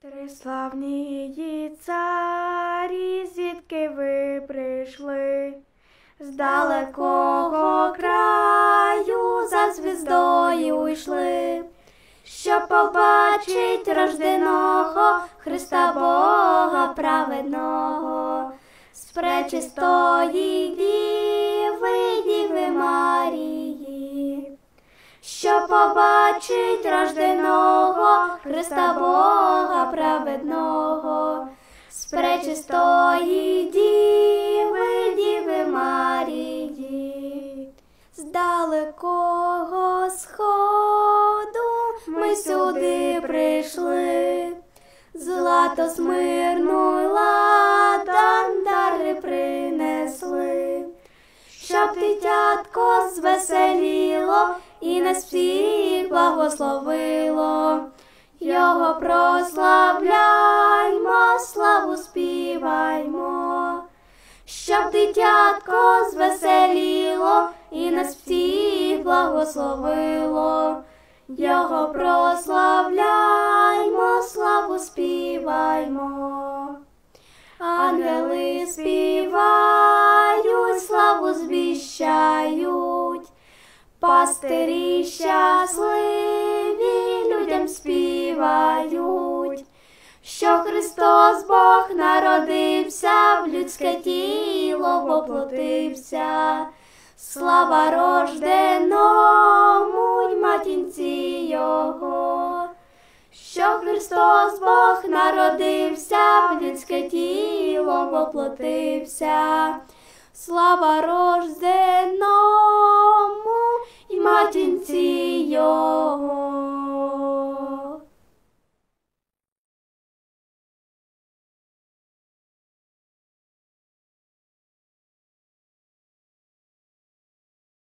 Три славні царі, звідки ви прийшли? З далекого краю за звіздою йшли, щоб побачить рожденого Христа Бога праведного, з пречистої діви, Діви Марії, щоб побачить рожденого Христа Бога праведного, з пречистої діви, Діви Марії. З далекого сходу ми сюди прийшли, злато, смирну й ладан дари принесли, щоб дитятко звеселіло і нас всіх благословило. Його прославляймо, славу співаймо, щоб дитятко звеселіло і нас всіх благословило. Його прославляймо, славу співаймо. Ангели співають, славу звіщають, пастирі щасливі людям співають, що Христос Бог народився, в людське тіло воплотився. Слава рожденому й матінці Його, що Христос Бог народився, в людське тіло воплотився. Слава рожденому